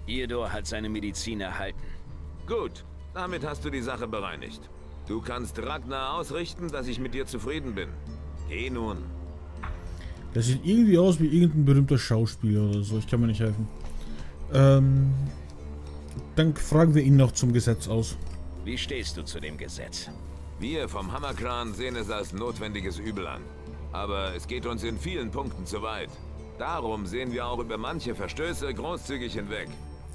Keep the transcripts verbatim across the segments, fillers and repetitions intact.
Irdor hat seine Medizin erhalten. Gut, damit hast du die Sache bereinigt. Du kannst Ragnar ausrichten, dass ich mit dir zufrieden bin. Geh nun. Das sieht irgendwie aus wie irgendein berühmter Schauspieler oder so. Ich kann mir nicht helfen. Ähm, dann fragen wir ihn noch zum Gesetz aus. Wie stehst du zu dem Gesetz? Wir vom Hammerclan sehen es als notwendiges Übel an. Aber es geht uns in vielen Punkten zu weit. Darum sehen wir auch über manche Verstöße großzügig hinweg.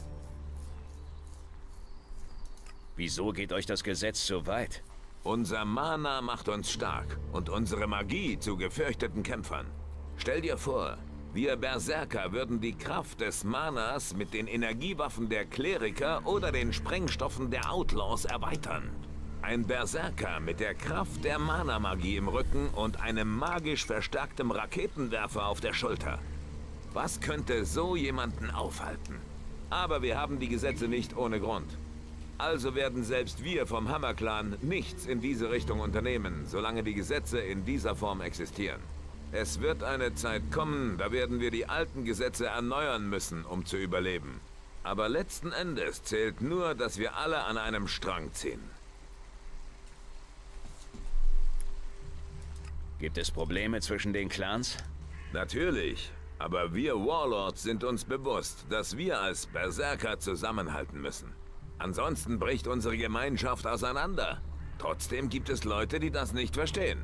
Wieso geht euch das Gesetz so weit? Unser Mana macht uns stark und unsere Magie zu gefürchteten Kämpfern. Stell dir vor, wir Berserker würden die Kraft des Manas mit den Energiewaffen der Kleriker oder den Sprengstoffen der Outlaws erweitern. Ein Berserker mit der Kraft der Mana-Magie im Rücken und einem magisch verstärktem Raketenwerfer auf der Schulter. Was könnte so jemanden aufhalten? Aber wir haben die Gesetze nicht ohne Grund. Also werden selbst wir vom Hammerclan nichts in diese Richtung unternehmen, solange die Gesetze in dieser Form existieren. Es wird eine Zeit kommen, da werden wir die alten Gesetze erneuern müssen, um zu überleben. Aber letzten Endes zählt nur, dass wir alle an einem Strang ziehen. Gibt es Probleme zwischen den Clans? Natürlich, aber wir Warlords sind uns bewusst, dass wir als Berserker zusammenhalten müssen. Ansonsten bricht unsere Gemeinschaft auseinander. Trotzdem gibt es Leute, die das nicht verstehen.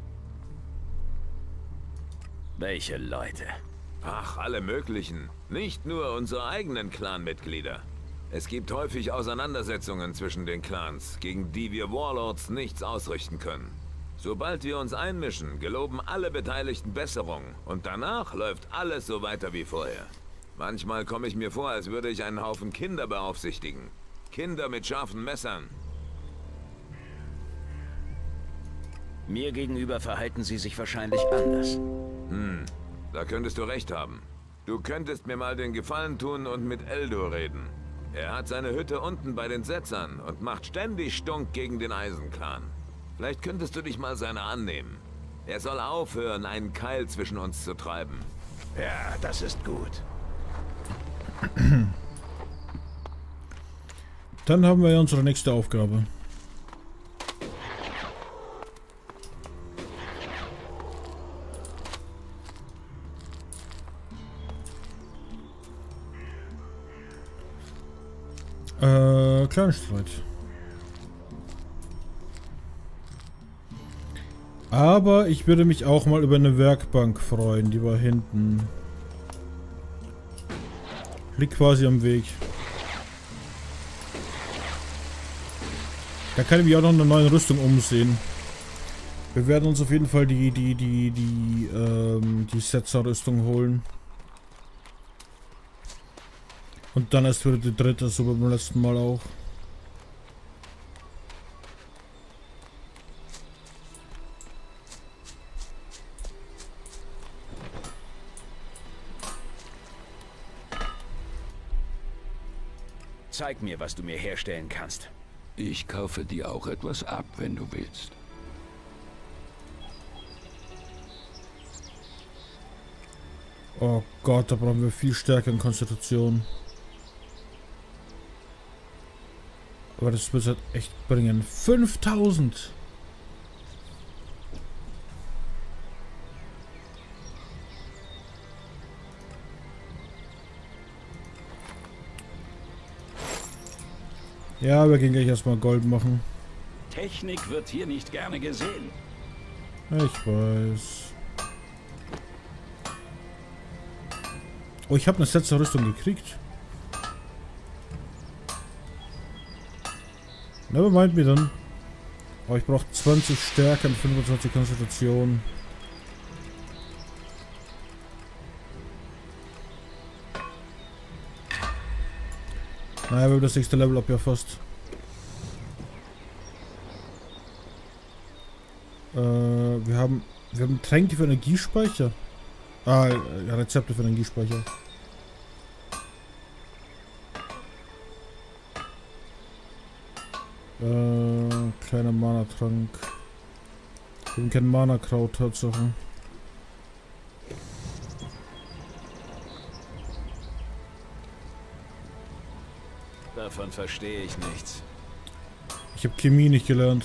Welche Leute? Ach, alle möglichen. Nicht nur unsere eigenen Clanmitglieder. Es gibt häufig Auseinandersetzungen zwischen den Clans, gegen die wir Warlords nichts ausrichten können. Sobald wir uns einmischen, geloben alle Beteiligten Besserung und danach läuft alles so weiter wie vorher. Manchmal komme ich mir vor, als würde ich einen Haufen Kinder beaufsichtigen. Kinder mit scharfen Messern. Mir gegenüber verhalten sie sich wahrscheinlich anders. Hm, da könntest du recht haben. Du könntest mir mal den Gefallen tun und mit Eldor reden. Er hat seine Hütte unten bei den Setzern und macht ständig Stunk gegen den Eisenclan. Vielleicht könntest du dich mal seiner annehmen. Er soll aufhören, einen Keil zwischen uns zu treiben. Ja, das ist gut. Dann haben wir ja unsere nächste Aufgabe. Äh, Clanstreit. Aber ich würde mich auch mal über eine Werkbank freuen, die war hinten. Liegt quasi am Weg. Da kann ich mich auch noch eine neue Rüstung umsehen. Wir werden uns auf jeden Fall die, die, die, die, ähm, die Setzer-Rüstung holen. Und dann erst wieder die dritte, so wie beim letzten Mal auch. Zeig mir, was du mir herstellen kannst. Ich kaufe dir auch etwas ab, wenn du willst. Oh Gott, da brauchen wir viel Stärke in Konstitution. Aber das wird halt echt bringen. fünftausend! Ja, wir gehen gleich erstmal Gold machen. Technik wird hier nicht gerne gesehen. Ich weiß. Oh, ich habe eine Setzer-Rüstung gekriegt. Nevermind mir dann. Oh, ich brauche zwanzig Stärke und fünfundzwanzig Konstitution. Naja, wir haben das nächste Level up ja fast. Äh, wir haben... Wir haben Tränke für Energiespeicher. Ah, ja, Rezepte für Energiespeicher. Äh, kleiner Mana-Trank. Wir haben kein Mana-Kraut, Tatsache. Davon verstehe ich nichts. Ich habe Chemie nicht gelernt.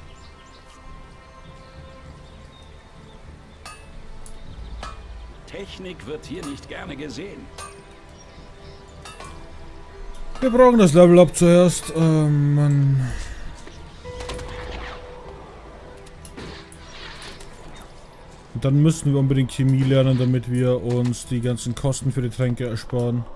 Technik wird hier nicht gerne gesehen. Wir brauchen das Level Up zuerst. Oh Mann. Und dann müssen wir unbedingt Chemie lernen, damit wir uns die ganzen Kosten für die Tränke ersparen.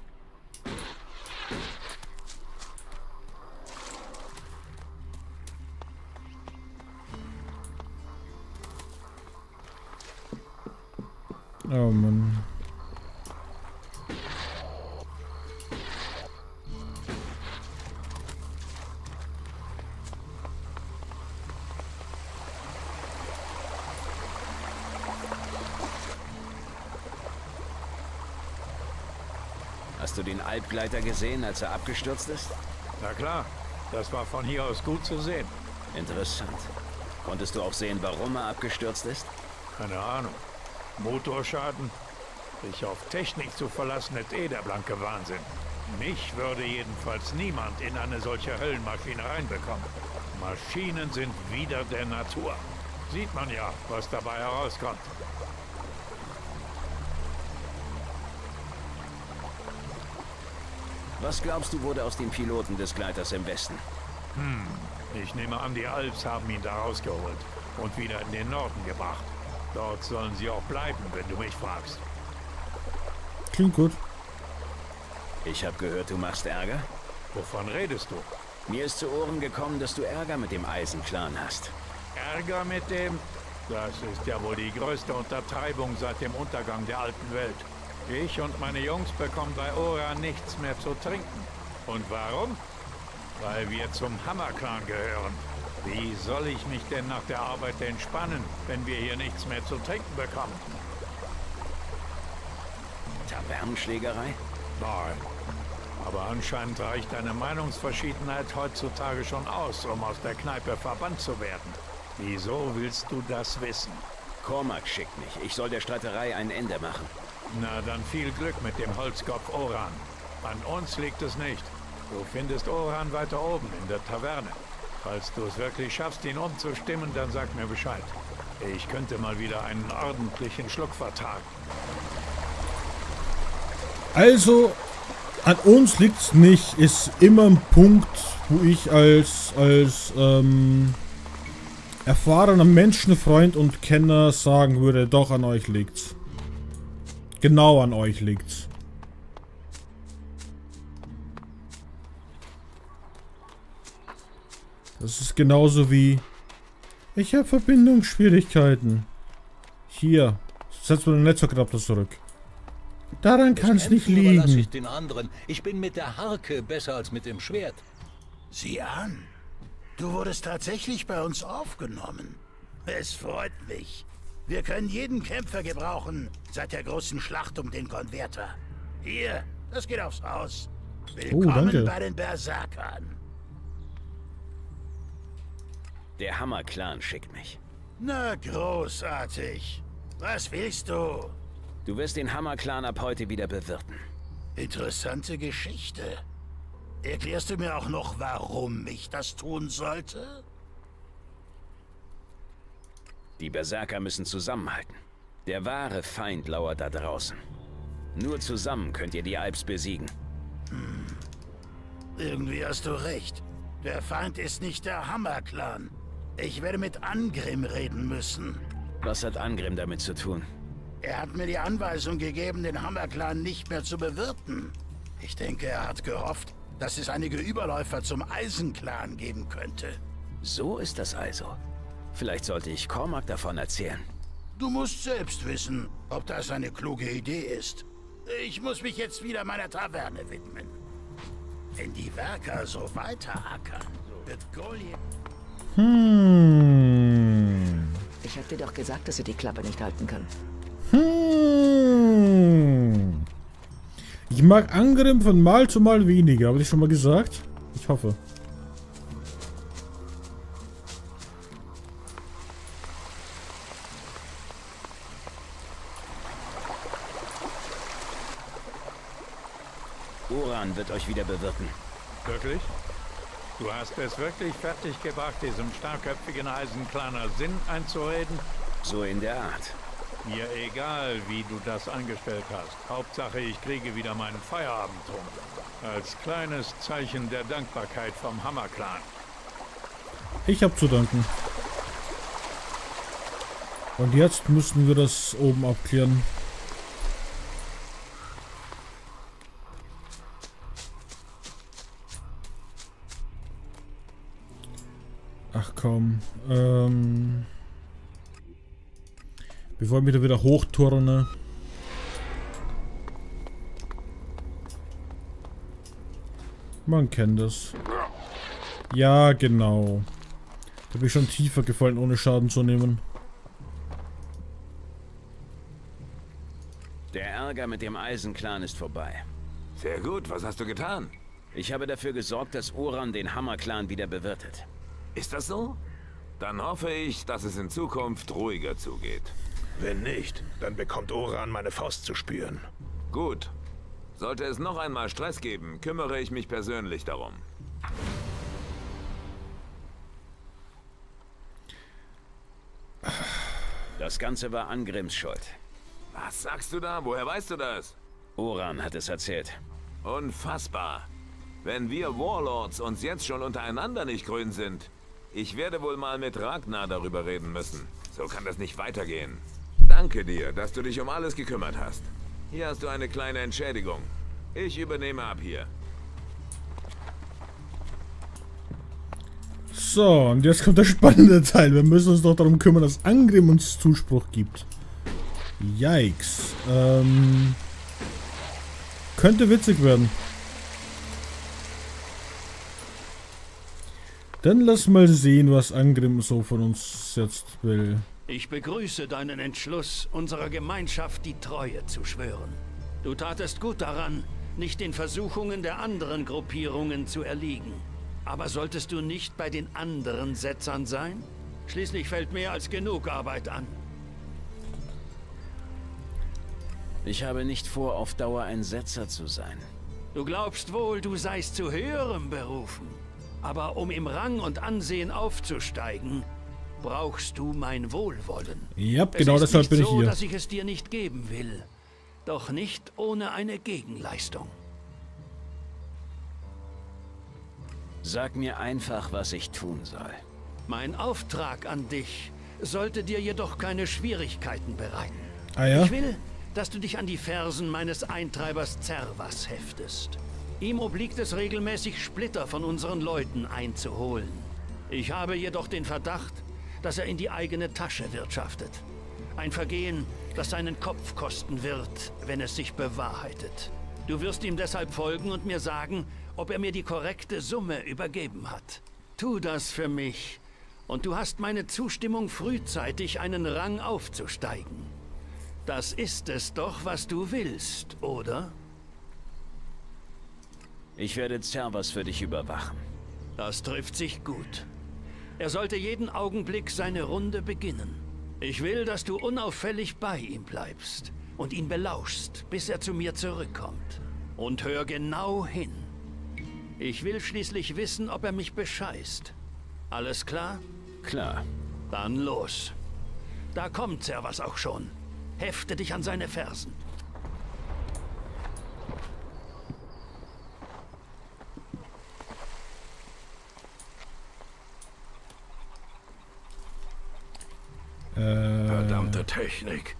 Oh Mann. Hast du den Alpgleiter gesehen, als er abgestürzt ist? Na klar, das war von hier aus gut zu sehen. Interessant. Konntest du auch sehen, warum er abgestürzt ist? Keine Ahnung. Motorschaden? Sich auf Technik zu verlassen, ist eh der blanke Wahnsinn. Mich würde jedenfalls niemand in eine solche Höllenmaschine reinbekommen. Maschinen sind wieder der Natur. Sieht man ja, was dabei herauskommt. Was glaubst du, wurde aus dem Piloten des Gleiters im Westen? Hm, ich nehme an, die Alps haben ihn da rausgeholt und wieder in den Norden gebracht. Dort sollen sie auch bleiben, wenn du mich fragst. Klingt gut. Ich habe gehört, du machst Ärger? Wovon redest du? Mir ist zu Ohren gekommen, dass du Ärger mit dem Eisenclan hast. Ärger mit dem? Das ist ja wohl die größte Untertreibung seit dem Untergang der alten Welt. Ich und meine Jungs bekommen bei Ora nichts mehr zu trinken. Und warum? Weil wir zum Hammer-Clan gehören. Wie soll ich mich denn nach der Arbeit entspannen, wenn wir hier nichts mehr zu trinken bekommen? Tavernenschlägerei? Nein. Aber anscheinend reicht eine Meinungsverschiedenheit heutzutage schon aus, um aus der Kneipe verbannt zu werden. Wieso willst du das wissen? Cormac schickt mich. Ich soll der Streiterei ein Ende machen. Na, dann viel Glück mit dem Holzkopf Oran. An uns liegt es nicht. Du findest Oran weiter oben in der Taverne. Falls du es wirklich schaffst, ihn umzustimmen, dann sag mir Bescheid. Ich könnte mal wieder einen ordentlichen Schluck vertragen. Also, an uns liegt's nicht. Ist immer ein Punkt, wo ich als, als ähm, erfahrener Menschenfreund und Kenner sagen würde, doch, an euch liegt's. Genau an euch liegt's. Das ist genauso wie... Ich habe Verbindungsschwierigkeiten. Hier, setz mal den Netzwerkadapter zurück. Daran kann es nicht liegen. Ich den anderen. Ich bin mit der Harke besser als mit dem Schwert. Sieh an. Du wurdest tatsächlich bei uns aufgenommen. Es freut mich. Wir können jeden Kämpfer gebrauchen, seit der großen Schlacht um den Konverter. Hier, das geht aufs Haus. Willkommen Oh, danke. bei den Berserkern. Der Hammer-Clan schickt mich. Na, großartig. Was willst du? Du wirst den Hammer-Clan ab heute wieder bewirten. Interessante Geschichte. Erklärst du mir auch noch, warum ich das tun sollte? Die Berserker müssen zusammenhalten. Der wahre Feind lauert da draußen. Nur zusammen könnt ihr die Alps besiegen. Hm. Irgendwie hast du recht. Der Feind ist nicht der Hammer-Clan. Ich werde mit Angrim reden müssen. Was hat Angrim damit zu tun? Er hat mir die Anweisung gegeben, den Hammer-Clan nicht mehr zu bewirten. Ich denke, er hat gehofft, dass es einige Überläufer zum Eisen-Clan geben könnte. So ist das also. Vielleicht sollte ich Cormac davon erzählen. Du musst selbst wissen, ob das eine kluge Idee ist. Ich muss mich jetzt wieder meiner Taverne widmen. Wenn die Werker so weiterackern, wird Goliath... Hm. Ich hab dir doch gesagt, dass er die Klappe nicht halten kann. Hm. Ich mag Angrim von Mal zu Mal weniger. Habe ich schon mal gesagt? Ich hoffe. Oran wird euch wieder bewirten. Wirklich? Du hast es wirklich fertig gebracht, diesem starrköpfigen Eisenklaner Sinn einzureden? So in der Art. Mir egal, wie du das angestellt hast. Hauptsache, ich kriege wieder meinen Feierabendtrunk. Als kleines Zeichen der Dankbarkeit vom Hammer-Clan. Ich hab zu danken. Und jetzt müssen wir das oben abklären. Ach komm. Ähm, bevor ich mich da wieder hochturne. Man kennt das. Ja, genau. Da bin ich schon tiefer gefallen, ohne Schaden zu nehmen. Der Ärger mit dem Eisenclan ist vorbei. Sehr gut, was hast du getan? Ich habe dafür gesorgt, dass Oran den Hammer-Clan wieder bewirtet. Ist das so? Dann hoffe ich, dass es in Zukunft ruhiger zugeht. Wenn nicht, dann bekommt Oran meine Faust zu spüren. Gut. Sollte es noch einmal Stress geben, kümmere ich mich persönlich darum. Das Ganze war Angrims Schuld. Was sagst du da? Woher weißt du das? Oran hat es erzählt. Unfassbar. Wenn wir Warlords uns jetzt schon untereinander nicht grün sind, ich werde wohl mal mit Ragnar darüber reden müssen. So kann das nicht weitergehen. Danke dir, dass du dich um alles gekümmert hast. Hier hast du eine kleine Entschädigung. Ich übernehme ab hier. So, und jetzt kommt der spannende Teil. Wir müssen uns doch darum kümmern, dass Angrim uns Zuspruch gibt. Yikes. Ähm, könnte witzig werden. Dann lass mal sehen, was Angrim so von uns jetzt will. Ich begrüße deinen Entschluss, unserer Gemeinschaft die Treue zu schwören. Du tatest gut daran, nicht den Versuchungen der anderen Gruppierungen zu erliegen. Aber solltest du nicht bei den anderen Setzern sein? Schließlich fällt mehr als genug Arbeit an. Ich habe nicht vor, auf Dauer ein Setzer zu sein. Du glaubst wohl, du seist zu höherem berufen. Aber um im Rang und Ansehen aufzusteigen, brauchst du mein Wohlwollen. Ja, genau es ist deshalb bin ich so, hier. dass ich es dir nicht geben will. Doch nicht ohne eine Gegenleistung. Sag mir einfach, was ich tun soll. Mein Auftrag an dich sollte dir jedoch keine Schwierigkeiten bereiten. Ah ja? Ich will, dass du dich an die Fersen meines Eintreibers Zervas heftest. Ihm obliegt es regelmäßig, Splitter von unseren Leuten einzuholen. Ich habe jedoch den Verdacht, dass er in die eigene Tasche wirtschaftet. Ein Vergehen, das seinen Kopf kosten wird, wenn es sich bewahrheitet. Du wirst ihm deshalb folgen und mir sagen, ob er mir die korrekte Summe übergeben hat. Tu das für mich, und du hast meine Zustimmung, frühzeitig einen Rang aufzusteigen. Das ist es doch, was du willst, oder? Ich werde Zervas für dich überwachen. Das trifft sich gut. Er sollte jeden Augenblick seine Runde beginnen. Ich will, dass du unauffällig bei ihm bleibst und ihn belauschst, bis er zu mir zurückkommt. Und hör genau hin. Ich will schließlich wissen, ob er mich bescheißt. Alles klar? Klar. Dann los. Da kommt Zervas auch schon. Hefte dich an seine Fersen. Äh, Verdammte Technik.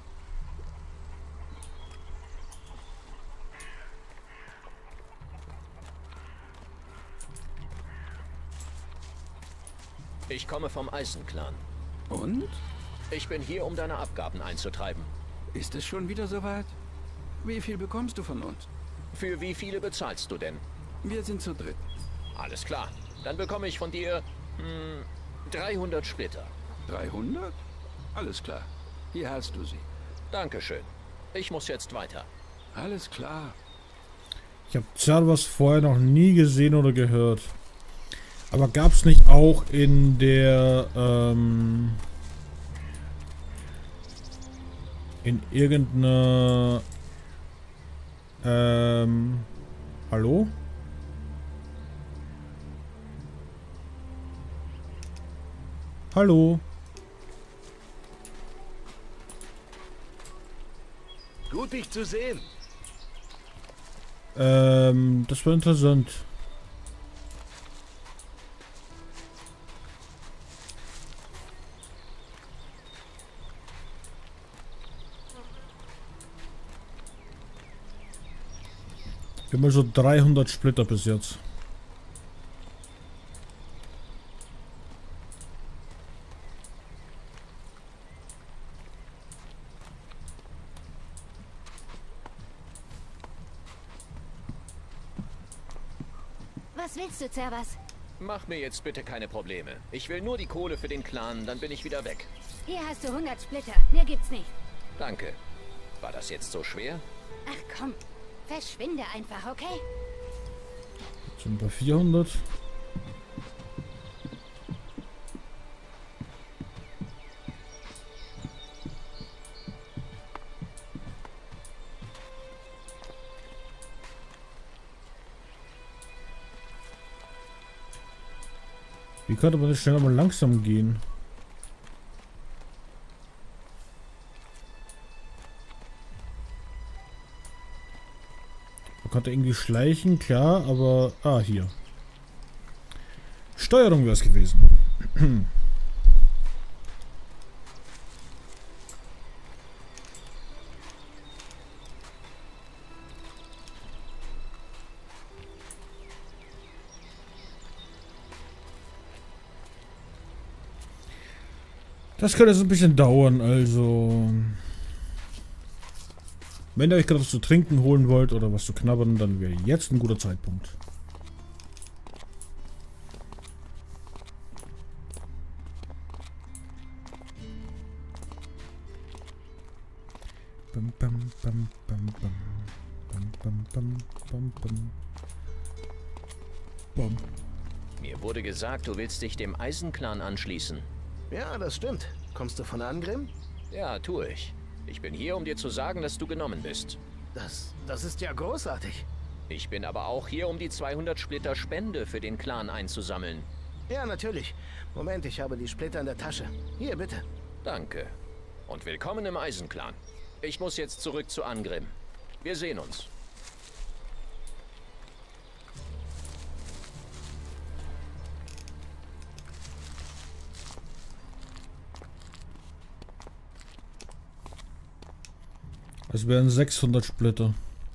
Ich komme vom Eisenclan. Und? Ich bin hier, um deine Abgaben einzutreiben. Ist es schon wieder soweit? Wie viel bekommst du von uns? Für wie viele bezahlst du denn? Wir sind zu dritt. Alles klar. Dann bekomme ich von dir hm, dreihundert Splitter. dreihundert? Alles klar. Hier hast du sie. Dankeschön. Ich muss jetzt weiter. Alles klar. ich habe Zervas vorher noch nie gesehen oder gehört. Aber gab es nicht auch in der, ähm, in irgendeiner, ähm, hallo? Hallo. Gut, dich zu sehen. Ähm, das war interessant. Immer so dreihundert Splitter bis jetzt. Was willst du, Zervas? Mach mir jetzt bitte keine Probleme. Ich will nur die Kohle für den Clan, dann bin ich wieder weg. Hier hast du hundert Splitter. Mehr gibt's nicht. Danke. War das jetzt so schwer? Ach komm, verschwinde einfach, okay? Jetzt sind wir bei vierhundert. Wie könnte man das schnell mal langsam gehen? Man konnte irgendwie schleichen, klar, aber... Ah, hier. Steuerung wäre es gewesen. Das könnte jetzt ein bisschen dauern, also... Wenn ihr euch gerade was zu trinken holen wollt oder was zu knabbern, dann wäre jetzt ein guter Zeitpunkt. Bam, bam, bam, bam, bam. Bam, bam, bam, bam, bam. Bam. Mir wurde gesagt, du willst dich dem Eisenclan anschließen. Ja, das stimmt. Kommst du von Angrim? Ja, tue ich. Ich bin hier, um dir zu sagen, dass du genommen bist. Das, das ist ja großartig. Ich bin aber auch hier, um die zweihundert Splitter Spende für den Clan einzusammeln. Ja, natürlich. Moment, ich habe die Splitter in der Tasche. Hier, bitte. Danke. Und willkommen im Eisenclan. Ich muss jetzt zurück zu Angrim. Wir sehen uns. Es wären sechshundert Splitter.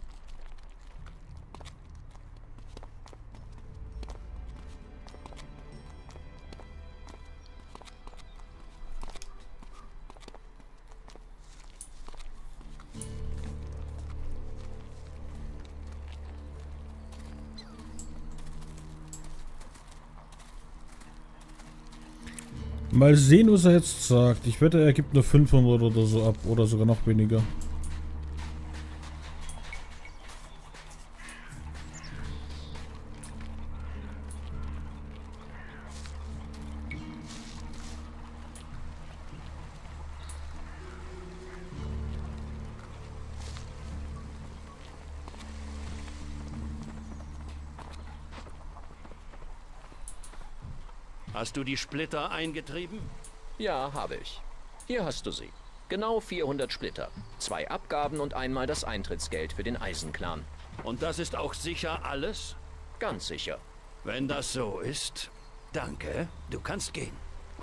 Mal sehen, was er jetzt sagt. Ich wette, er gibt nur fünfhundert oder so ab. Oder sogar noch weniger. Hast du die Splitter eingetrieben? Ja, habe ich. Hier hast du sie. Genau vierhundert Splitter. Zwei Abgaben und einmal das Eintrittsgeld für den Eisenclan. Und das ist auch sicher alles? Ganz sicher. Wenn das so ist, danke. Du kannst gehen.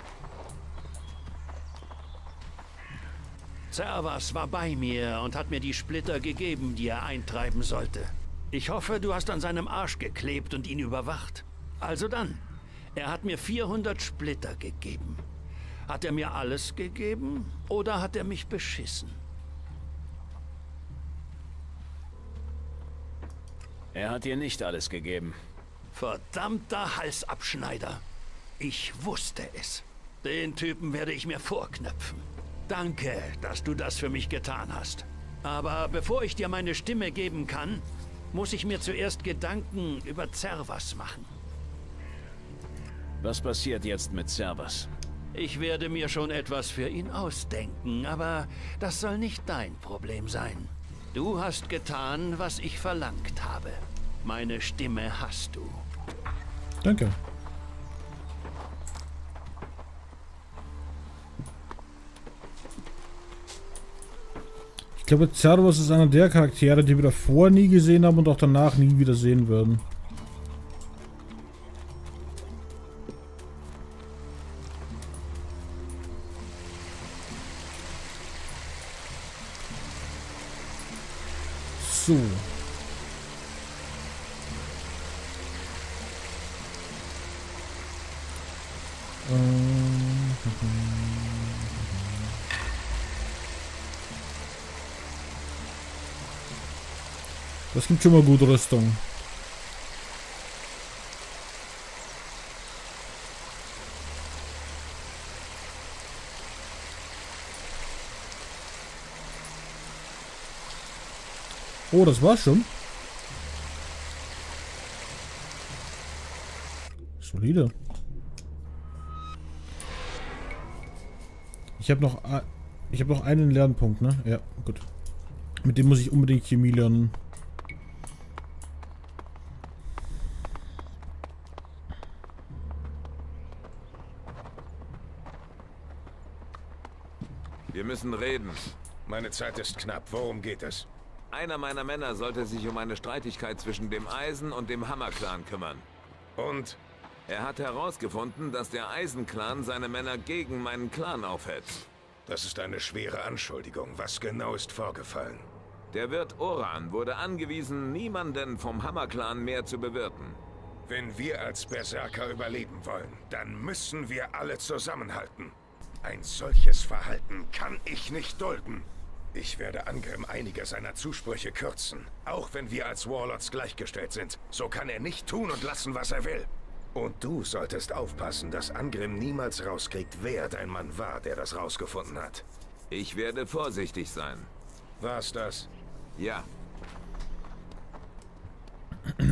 Zervas war bei mir und hat mir die Splitter gegeben, die er eintreiben sollte. Ich hoffe, du hast an seinem Arsch geklebt und ihn überwacht. Also dann. Er hat mir vierhundert Splitter gegeben. Hat er mir alles gegeben oder hat er mich beschissen? Er hat dir nicht alles gegeben. Verdammter Halsabschneider. Ich wusste es. Den Typen werde ich mir vorknöpfen. Danke, dass du das für mich getan hast. Aber bevor ich dir meine Stimme geben kann, muss ich mir zuerst Gedanken über Zervas machen. Was passiert jetzt mit Zervas? Ich werde mir schon etwas für ihn ausdenken, aber das soll nicht dein Problem sein. Du hast getan, was ich verlangt habe. Meine Stimme hast du. Danke. Ich glaube, Cerberus ist einer der Charaktere, die wir davor nie gesehen haben und auch danach nie wieder sehen würden. So. Ähm. Das gibt schon mal gute Rüstung. Oh, das war's schon. Solide. Ich habe noch, ich habe noch einen Lernpunkt, ne? Ja, gut. Mit dem muss ich unbedingt Chemie lernen. Wir müssen reden. Meine Zeit ist knapp. Worum geht es? Einer meiner Männer sollte sich um eine Streitigkeit zwischen dem Eisen- und dem Hammer-Clan kümmern. Und? Er hat herausgefunden, dass der Eisen-Clan seine Männer gegen meinen Clan aufhetzt. Das ist eine schwere Anschuldigung. Was genau ist vorgefallen? Der Wirt Oran wurde angewiesen, niemanden vom Hammer-Clan mehr zu bewirten. Wenn wir als Berserker überleben wollen, dann müssen wir alle zusammenhalten. Ein solches Verhalten kann ich nicht dulden. Ich werde Angrim einige seiner Zusprüche kürzen. Auch wenn wir als Warlords gleichgestellt sind. So kann er nicht tun und lassen, was er will. Und du solltest aufpassen, dass Angrim niemals rauskriegt, wer dein Mann war, der das rausgefunden hat. Ich werde vorsichtig sein. War's das? Ja.